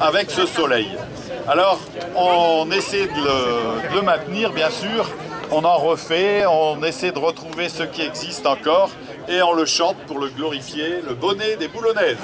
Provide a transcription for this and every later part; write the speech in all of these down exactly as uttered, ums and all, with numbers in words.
avec ce soleil. Alors, on essaie de le, de le maintenir, bien sûr. On en refait, on essaie de retrouver ce qui existe encore et on le chante pour le glorifier, le bonnet des Boulonnaises.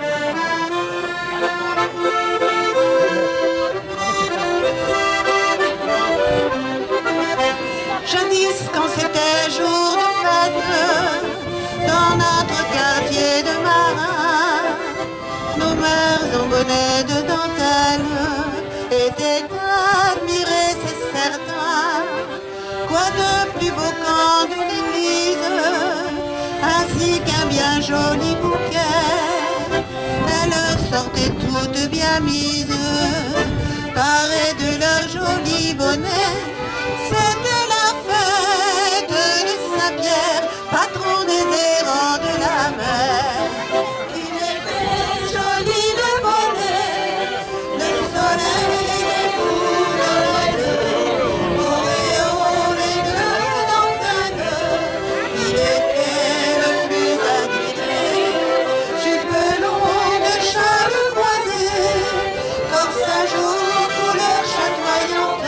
Jadis, quand c'était jour de fête, dans notre quartier de marins, nos mères en bonnet de dentelle étaient admirées, c'est certain. Quoi de plus beau qu'en de l'église, ainsi qu'un bien joli bouquet. Elles sortaient toutes bien mises, parées de leurs jolis bonnets. C'était la fête de Saint-Pierre, patron des errants de la mer. Il était joli le bonnet, le soleil des Boulonnaises, auréolé de dentelle. Il était le plus admiré, jupe longue, châle croisé, corsage aux couleurs chatoyantes.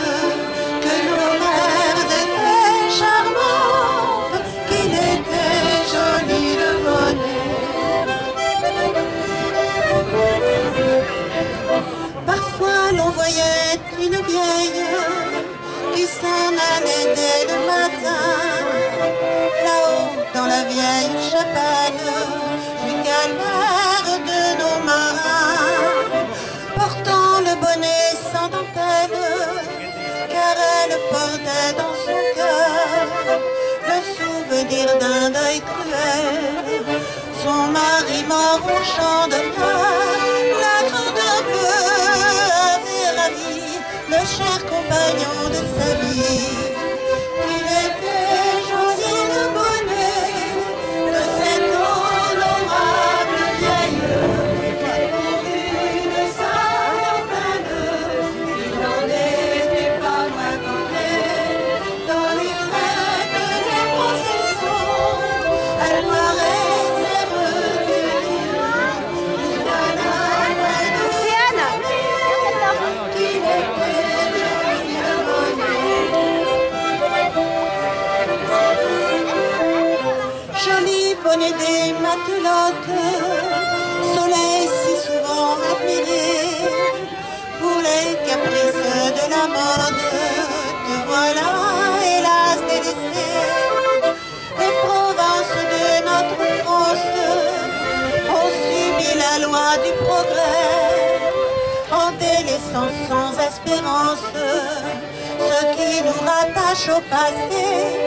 Parfois l'on voyait une vieille qui s'en allait dès le matin, là-haut dans la vieille chapelle du calvaire de nos marins, portant le bonnet sans dentelle, car elle portait dans son cœur le souvenir d'un deuil cruel. Son mari mort au champ de pleurs, la grandeur bleue avait ravi le cher compagnon de sa vie. Il était joli le bonnet de cet honorable vieilleux, pourvu de sa dentelle. Il n'en était pas moins complet dans les fêtes des processions. Elle paraît bonnet des matelotes, soleil si souvent admiré, pour les caprices de la mode, te voilà hélas délaissé. Les provinces de notre France ont subi la loi du progrès, en délaissant sans espérance ce qui nous rattache au passé.